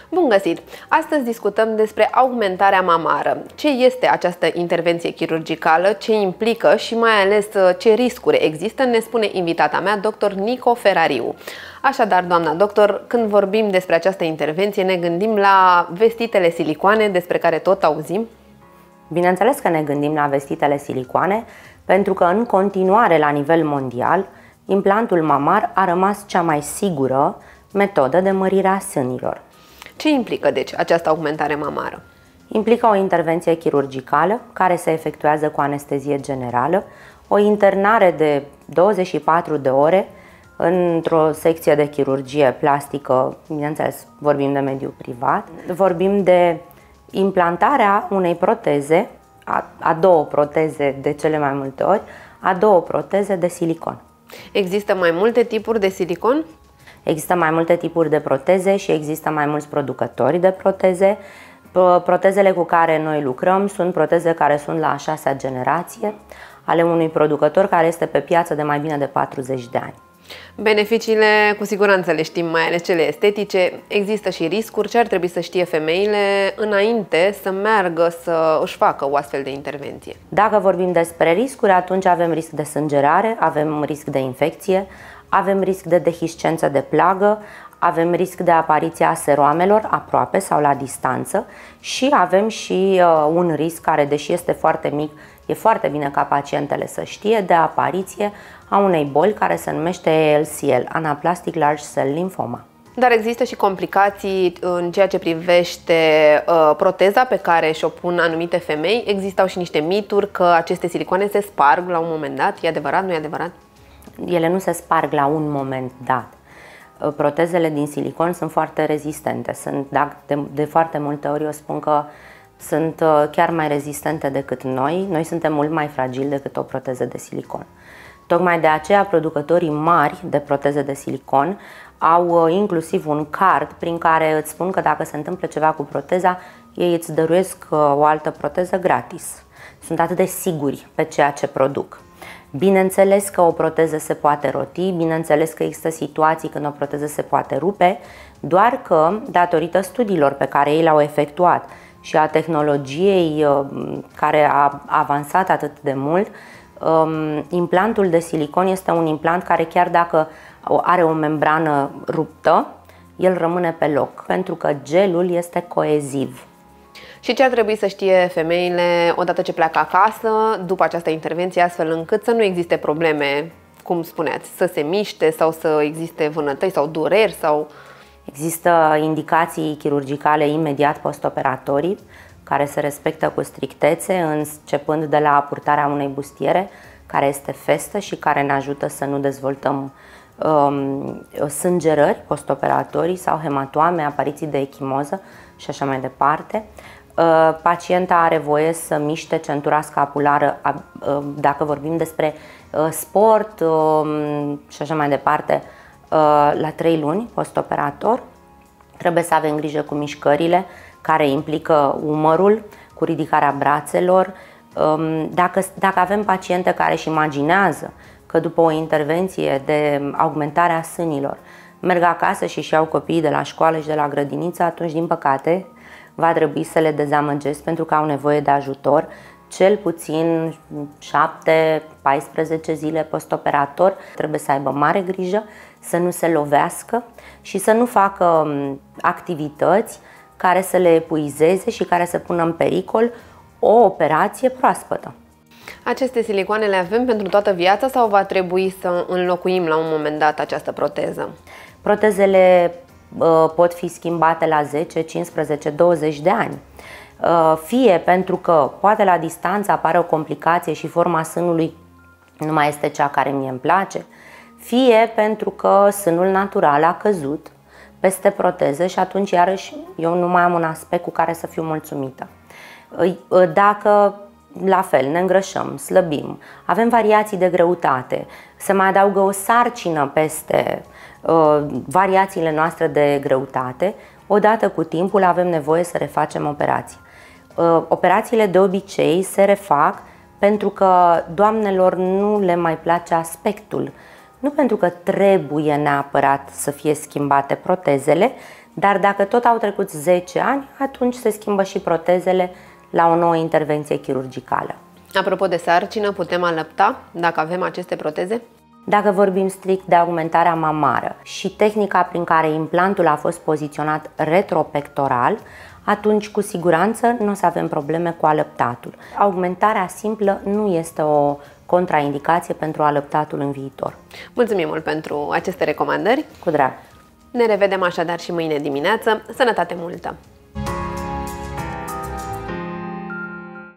Bun găsit! Astăzi discutăm despre augmentarea mamară. Ce este această intervenție chirurgicală, ce implică și mai ales ce riscuri există, ne spune invitata mea, dr. Nico Ferariu. Așadar, doamna doctor, când vorbim despre această intervenție, ne gândim la vestitele silicoane, despre care tot auzim? Bineînțeles că ne gândim la vestitele silicoane, pentru că în continuare, la nivel mondial, implantul mamar a rămas cea mai sigură metodă de mărire a sânilor. Ce implică, deci, această augmentare mamară? Implică o intervenție chirurgicală care se efectuează cu anestezie generală, o internare de 24 de ore într-o secție de chirurgie plastică, bineînțeles, vorbim de mediul privat, vorbim de implantarea unei proteze, a două proteze de cele mai multe ori, a două proteze de silicon. Există mai multe tipuri de silicon? Există mai multe tipuri de proteze și există mai mulți producători de proteze. Protezele cu care noi lucrăm sunt proteze care sunt la a 6-a generație ale unui producător care este pe piață de mai bine de 40 de ani. Beneficiile, cu siguranță le știm, mai ales cele estetice. Există și riscuri. Ce ar trebui să știe femeile înainte să meargă să își facă o astfel de intervenție? Dacă vorbim despre riscuri, atunci avem risc de sângerare, avem risc de infecție, avem risc de dehiscență de plagă, avem risc de apariția seroamelor aproape sau la distanță și avem și un risc care, deși este foarte mic, e foarte bine ca pacientele să știe, de apariție a unei boli care se numește ALCL, Anaplastic Large Cell Lymphoma. Dar există și complicații în ceea ce privește proteza pe care și-o pun anumite femei. Existau și niște mituri că aceste silicoane se sparg la un moment dat. E adevărat, nu e adevărat? Ele nu se sparg la un moment dat. Protezele din silicon sunt foarte rezistente. De foarte multe ori eu spun că sunt chiar mai rezistente decât noi. Noi suntem mult mai fragili decât o proteză de silicon. Tocmai de aceea producătorii mari de proteze de silicon au inclusiv un card prin care îți spun că dacă se întâmplă ceva cu proteza, ei îți dăruiesc o altă proteză gratis. Sunt atât de siguri pe ceea ce produc. Bineînțeles că o proteză se poate roti, bineînțeles că există situații când o proteză se poate rupe, doar că, datorită studiilor pe care ei le-au efectuat și a tehnologiei care a avansat atât de mult, implantul de silicon este un implant care, chiar dacă are o membrană ruptă, el rămâne pe loc, pentru că gelul este coeziv. Și ce ar trebui să știe femeile odată ce pleacă acasă, după această intervenție, astfel încât să nu existe probleme, cum spuneați, să se miște sau să existe vânătăi sau dureri? Sau... Există indicații chirurgicale imediat postoperatorii, care se respectă cu strictețe, începând de la purtarea unei bustiere, care este festă și care ne ajută să nu dezvoltăm sângerări postoperatorii sau hematoame, apariții de echimoză și așa mai departe. Pacienta are voie să miște centura scapulară dacă vorbim despre sport și așa mai departe la 3 luni postoperator. Trebuie să avem grijă cu mișcările care implică umărul, cu ridicarea brațelor. Dacă avem paciente care își imaginează că după o intervenție de augmentare a sânilor merg acasă și își iau copiii de la școală și de la grădiniță, atunci, din păcate, va trebui să le dezamăgesc, pentru că au nevoie de ajutor cel puțin 7-14 zile postoperator. Trebuie să aibă mare grijă să nu se lovească și să nu facă activități care să le epuizeze și care să pună în pericol o operație proaspătă. Aceste silicoane le avem pentru toată viața sau va trebui să înlocuim la un moment dat această proteză? Protezele pot fi schimbate la 10, 15, 20 de ani. Fie pentru că poate la distanță apare o complicație și forma sânului nu mai este cea care mie îmi place, fie pentru că sânul natural a căzut peste proteză și atunci iarăși eu nu mai am un aspect cu care să fiu mulțumită. Dacă la fel ne îngrășăm, slăbim, avem variații de greutate, se mai adaugă o sarcină peste variațiile noastre de greutate, odată cu timpul avem nevoie să refacem operații. Operațiile de obicei se refac pentru că doamnelor nu le mai place aspectul, nu pentru că trebuie neapărat să fie schimbate protezele, Dar dacă tot au trecut 10 ani, atunci se schimbă și protezele la o nouă intervenție chirurgicală. Apropo de sarcină, putem alăpta dacă avem aceste proteze? Dacă vorbim strict de augmentarea mamară și tehnica prin care implantul a fost poziționat retropectoral, atunci cu siguranță nu o să avem probleme cu alăptatul. Augmentarea simplă nu este o contraindicație pentru alăptatul în viitor. Mulțumim mult pentru aceste recomandări. Cu drag! Ne revedem așadar și mâine dimineață. Sănătate multă!